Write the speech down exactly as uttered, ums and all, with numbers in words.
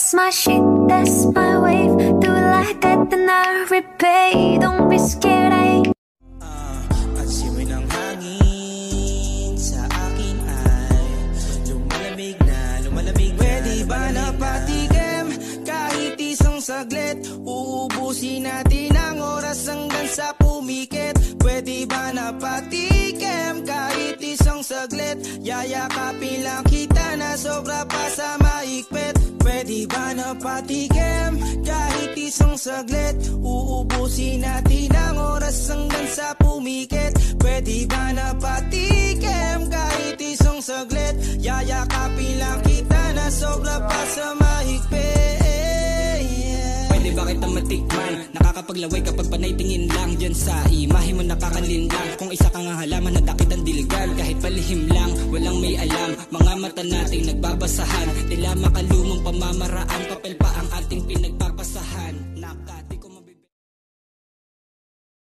That's my shit, that's my wave. Do it like that, then I repay. Don't be scared, I ain't. uh, At simoy ng hangin sa akin ay lumalamig na, lumalamig na. Pwede ba na patikim kahit isang saglit? Uubusin natin ang oras hanggang sa pumikit. Pwede ba na patikim kahit isang saglit? Yayakapin lang kita na sobra pa sa mahigpit. Pwede ba na patikim kahit isang saglit? Uubusin natin ang oras hanggang sa pumikit. Pwede ba na patikim kahit isang saglit? Yayakapin lang kita na sobra pa sa mahigpit. Pwede ba kita matikman? Nakakapaglaway kapag panay tingin lang. Diyan sa imahe mo nakakalinlang. Kung isa kang halaman na dakit ang diligan. Kahit palihim lang, walang may alam. Mga mata nating nagbabasahan. Tila makalumang pamamaraan. Papel pa ang ating pinagpa